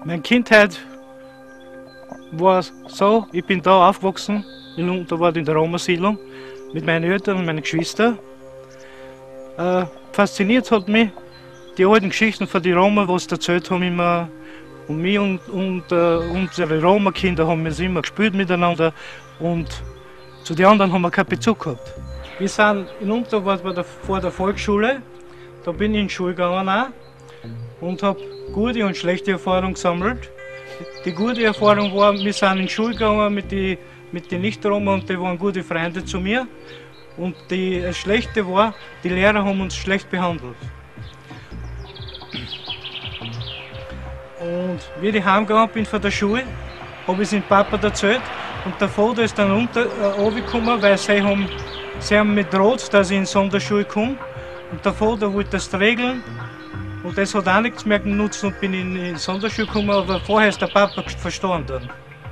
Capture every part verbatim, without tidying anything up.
Meine Kindheit war so, ich bin da aufgewachsen, in Unterwart in der Roma-Siedlung, mit meinen Eltern und meinen Geschwistern. Äh, fasziniert hat mich die alten Geschichten von den Roma, was sie erzählt haben immer. Und mich und, und äh, unsere Roma-Kinder haben wir immer gespielt miteinander und zu den anderen haben wir keinen Bezug gehabt. Wir sind in Unterwart vor der Volksschule, da bin ich in die Schule gegangen auch und habe gute und schlechte Erfahrungen gesammelt. Die gute Erfahrung war, wir sind in die Schule gegangen mit den mit die Nicht-Roma und die waren gute Freunde zu mir. Und die das Schlechte war, die Lehrer haben uns schlecht behandelt. Und wie ich heimgegangen bin von der Schule, habe ich es dem Papa erzählt. Und der Vater ist dann runter, äh, runtergekommen, weil sie haben, sie haben mich droht, dass ich in die Sonderschule komme. Und der Vater wollte das regeln. Und das hat auch nichts mehr genutzt und bin in die Sonderschule gekommen, aber vorher ist der Papa verstorben dann.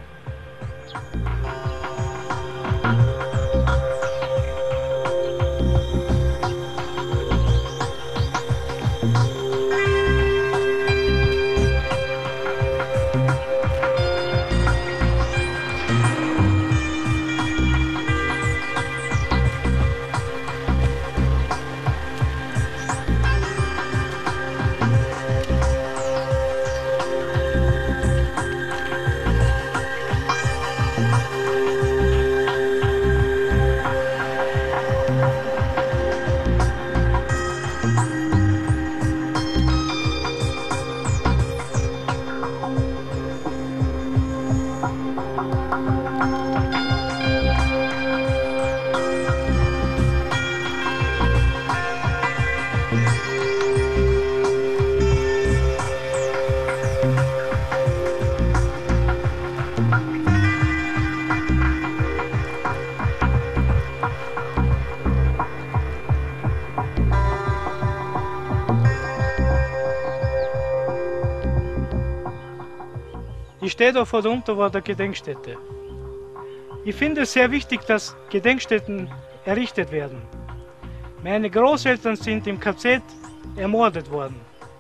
Ich stehe da vor der Unterwart der Gedenkstätte. Ich finde es sehr wichtig, dass Gedenkstätten errichtet werden. Meine Großeltern sind im K Z ermordet worden.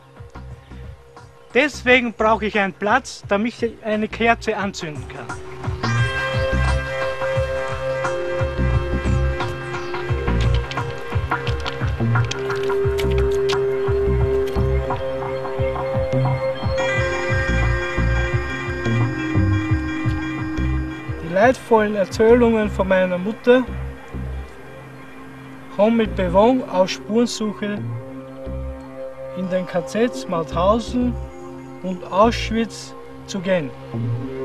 Deswegen brauche ich einen Platz, damit ich eine Kerze anzünden kann. Die leidvollen Erzählungen von meiner Mutter haben mich bewogen, auf Spurensuche in den K Zs Mauthausen und Auschwitz zu gehen.